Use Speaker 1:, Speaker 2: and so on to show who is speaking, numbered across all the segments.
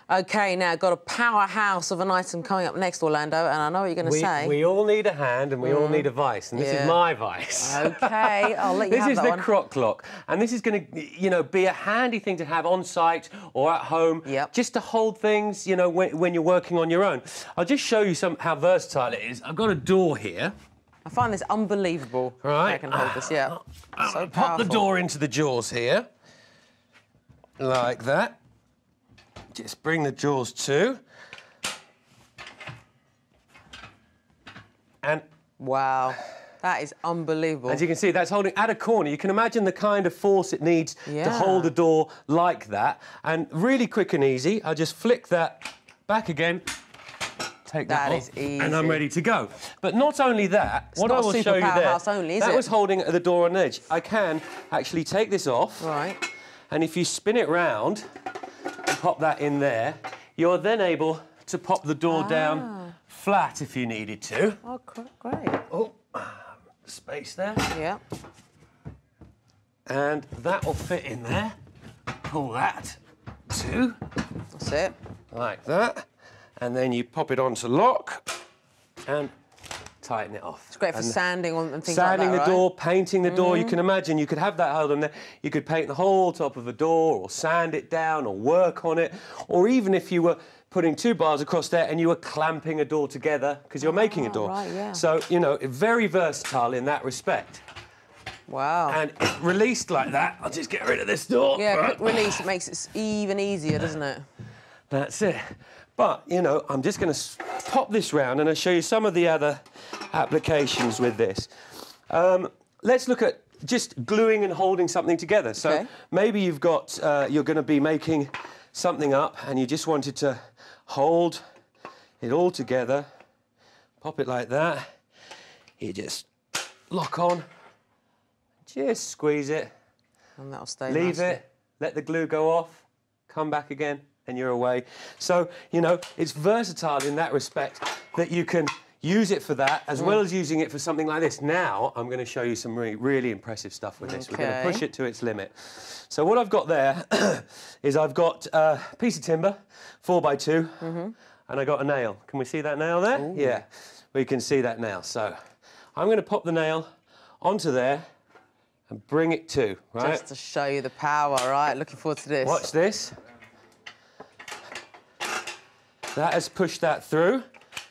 Speaker 1: OK, now, got a powerhouse of an item coming up next, Orlando, and I know what you're going to say.
Speaker 2: We all need a hand and we all need a vice, and this is my vice.
Speaker 1: OK, I'll let you have that one.
Speaker 2: This is the crock clock, and this is going to, you know, be a handy thing to have on site or at home, just to hold things, you know, when you're working on your own. I'll just show you how versatile it is. I've got a door here.
Speaker 1: I find this unbelievable.
Speaker 2: Right.
Speaker 1: I can hold this, yeah. So powerful.
Speaker 2: Pop the door into the jaws here, like that. Just bring the jaws to. And...
Speaker 1: Wow, that is unbelievable.
Speaker 2: As you can see, that's holding at a corner. You can imagine the kind of force it needs to hold a door like that. And really quick and easy, I'll just flick that back again, take that off,
Speaker 1: is easy.
Speaker 2: and I'm ready to go. But not only that, what I will show you there, that was holding the door on edge. I can actually take this off, and if you spin it round, pop that in there, you're then able to pop the door down flat if you needed to.
Speaker 1: Oh, great.
Speaker 2: Oh, space there.
Speaker 1: Yeah.
Speaker 2: And that will fit in there. Pull that too.
Speaker 1: That's it.
Speaker 2: Like that. And then you pop it onto lock and tighten it off.
Speaker 1: It's great for sanding and things like that,
Speaker 2: Sanding the door, painting the door. You can imagine you could have that held on there. You could paint the whole top of a door or sand it down or work on it. Or even if you were putting 2 bars across there and you were clamping a door together because you're making a door.
Speaker 1: Right, yeah.
Speaker 2: So, you know, very versatile in that respect.
Speaker 1: Wow.
Speaker 2: And it released like that. I'll just get rid of this door.
Speaker 1: Yeah, quick release. It makes it even easier, doesn't it?
Speaker 2: That's it. But, you know, I'm just going to pop this round and I'll show you some of the other applications with this. Let's look at just gluing and holding something together. So maybe you've got, you're going to be making something up and you just wanted to hold it all together. Pop it like that. You just lock on, just squeeze it.
Speaker 1: And that'll stay
Speaker 2: Leave it, let the glue go off, come back again, and you're away. So, you know, it's versatile in that respect that you can use it for that as well as using it for something like this. Now, I'm going to show you some really impressive stuff with this. We're going to push it to its limit. So what I've got there is I've got a piece of timber, 4x2, and I got a nail. Can we see that nail there? Ooh. Yeah, we can see that nail. So I'm going to pop the nail onto there and bring it to, right?
Speaker 1: Just to show you the power, right? Looking forward to this.
Speaker 2: Watch this. That has pushed that through.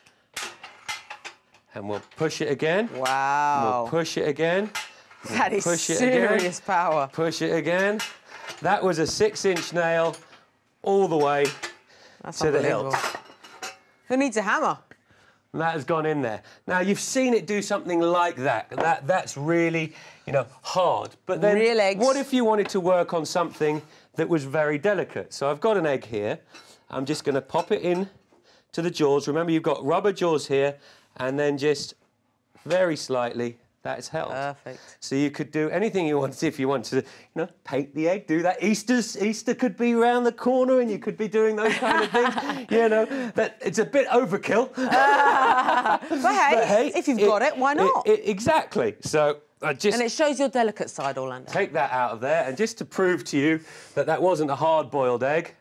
Speaker 2: And we'll push it again.
Speaker 1: Wow.
Speaker 2: We'll push it again.
Speaker 1: That is serious power.
Speaker 2: Push it again. That was a 6-inch nail all the way to the hilt.
Speaker 1: Who needs a hammer?
Speaker 2: And that has gone in there. Now, you've seen it do something like that. That's really, you know, hard. But then
Speaker 1: real eggs.
Speaker 2: What if you wanted to work on something that was very delicate? So I've got an egg here. I'm just going to pop it in to the jaws. Remember, you've got rubber jaws here, and then just very slightly, that is held.
Speaker 1: Perfect.
Speaker 2: So you could do anything you wanted if you wanted to, you know, paint the egg, do that. Easter could be round the corner, and you could be doing those kind of things. You know, it's a bit overkill.
Speaker 1: But hey, if you've got it, why not?
Speaker 2: Exactly. So I just...
Speaker 1: And it shows your delicate side, Orlando.
Speaker 2: Take that out of there, and just to prove to you that that wasn't a hard-boiled egg.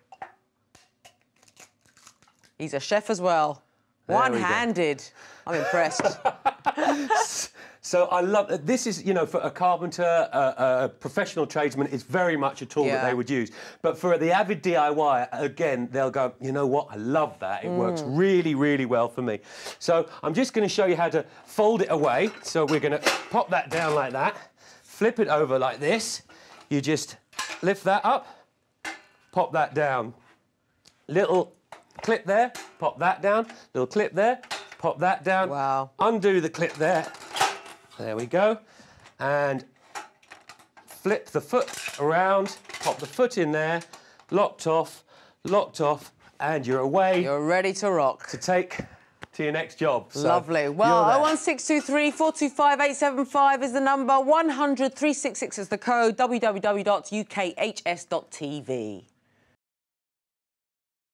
Speaker 2: He's
Speaker 1: a chef as well. One-handed. I'm impressed.
Speaker 2: So I love this. Is, you know, for a carpenter, a professional tradesman, it's very much a tool that they would use. But for the avid DIY, again, they'll go, you know what? I love that. It works really, really well for me. So I'm just going to show you how to fold it away. So we're going to pop that down like that, flip it over like this. You just lift that up, pop that down. Little clip there, pop that down. Little clip there, pop that down.
Speaker 1: Wow.
Speaker 2: Undo the clip there. There we go. And flip the foot around, pop the foot in there, locked off, and you're away.
Speaker 1: You're ready to rock.
Speaker 2: To take to your next job. So
Speaker 1: lovely. Well, 01623 425 875 is the number, 100 366 is the code, www.ukhs.tv.